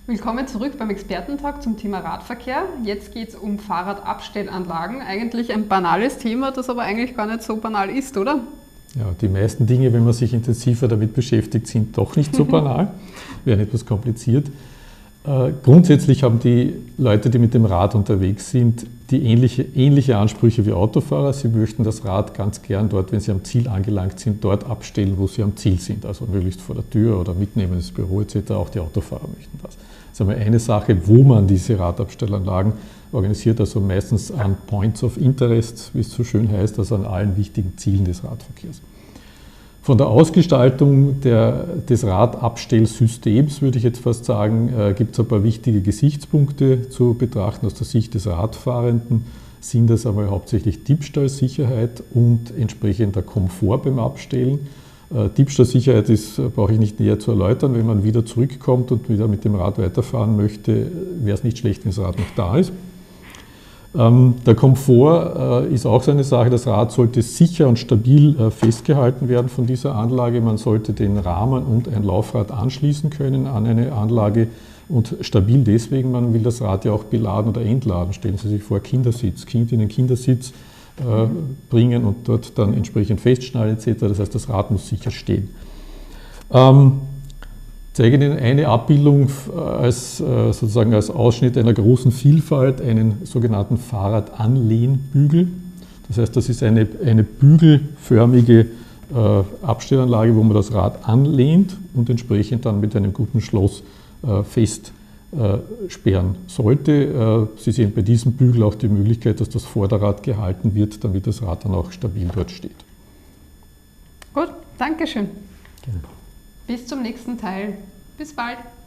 Willkommen zurück beim Expertentalk zum Thema Radverkehr. Jetzt geht es um Fahrradabstellanlagen. Eigentlich ein banales Thema, das aber eigentlich gar nicht so banal ist, oder? Ja, die meisten Dinge, wenn man sich intensiver damit beschäftigt, sind doch nicht so banal, werden etwas kompliziert. Grundsätzlich haben die Leute, die mit dem Rad unterwegs sind, die ähnliche Ansprüche wie Autofahrer. Sie möchten das Rad ganz gern dort, wenn sie am Ziel angelangt sind, dort abstellen, wo sie am Ziel sind. Also möglichst vor der Tür oder mitnehmen ins Büro etc. Auch die Autofahrer möchten das. Das ist einmal eine Sache, wo man diese Radabstellanlagen organisiert, also meistens an Points of Interest, wie es so schön heißt, also an allen wichtigen Zielen des Radverkehrs. Von der Ausgestaltung des Radabstellsystems, würde ich jetzt fast sagen, gibt es ein paar wichtige Gesichtspunkte zu betrachten aus der Sicht des Radfahrenden. Sind das einmal hauptsächlich Diebstahlsicherheit und entsprechender Komfort beim Abstellen. Diebstahlsicherheit brauche ich nicht näher zu erläutern. Wenn man wieder zurückkommt und wieder mit dem Rad weiterfahren möchte, wäre es nicht schlecht, wenn das Rad noch da ist. Der Komfort ist auch so eine Sache. Das Rad sollte sicher und stabil festgehalten werden von dieser Anlage. Man sollte den Rahmen und ein Laufrad anschließen können an eine Anlage und stabil deswegen, man will das Rad ja auch beladen oder entladen. Stellen Sie sich vor, Kindersitz, Kind in den Kindersitz bringen und dort dann entsprechend festschnallen etc. Das heißt, das Rad muss sicher stehen. Ich zeige Ihnen eine Abbildung sozusagen als Ausschnitt einer großen Vielfalt, einen sogenannten Fahrradanlehnbügel. Das heißt, das ist eine bügelförmige Abstellanlage, wo man das Rad anlehnt und entsprechend dann mit einem guten Schloss festsperren sollte. Sie sehen bei diesem Bügel auch die Möglichkeit, dass das Vorderrad gehalten wird, damit das Rad dann auch stabil dort steht. Gut, Dankeschön. Gerne. Bis zum nächsten Teil. Bis bald.